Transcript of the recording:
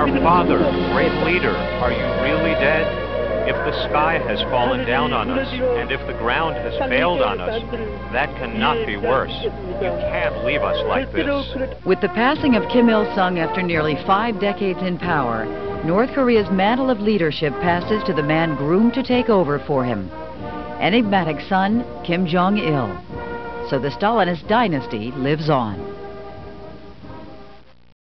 Our father, great leader, are you really dead? If the sky has fallen down on us, and if the ground has failed on us, that cannot be worse. You can't leave us like this. With the passing of Kim Il-sung after nearly 5 decades in power, North Korea's mantle of leadership passes to the man groomed to take over for him, Enigmatic son Kim Jong-il. So the Stalinist dynasty lives on.